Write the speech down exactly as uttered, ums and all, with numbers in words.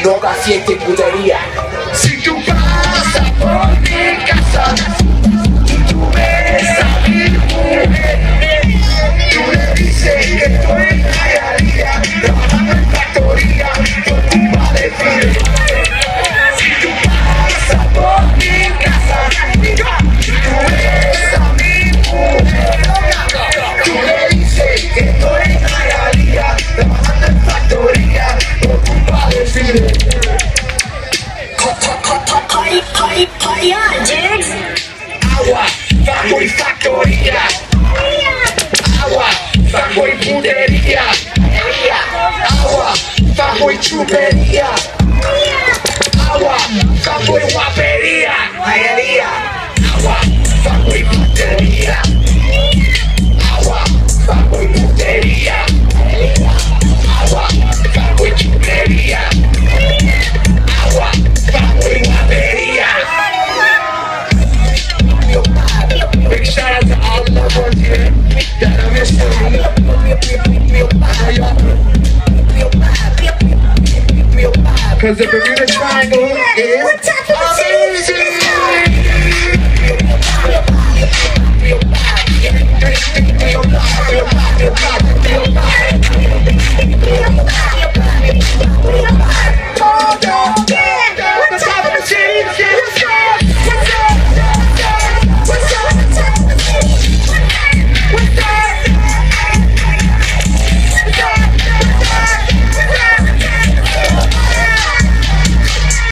droga, fiesta y putería. Si tú pasas por mi casa y tú ves a mi mujer, tú le dices que estoy en Jayalía, trabajando en factoría, por culpa de Fidel. Si tú pasas por mi casa y tú ves a mi mujer, tú le dices que estoy en Jayalía, trabajando en factoría, por culpa de Fidel. Party, party on, Jigs! Agua, fanboy factoría. Agua, fanboy putería. Agua, fanboy chupería. Agua, fanboy guapería. Agua, fanboy putería. Agua, fanboy putería. Agua, fanboy chupería. Agua, fanboy guapería. Big shout out to all the loved ones here that are missing me. I know y'all. Cause the Bermuda Triangle is amazing.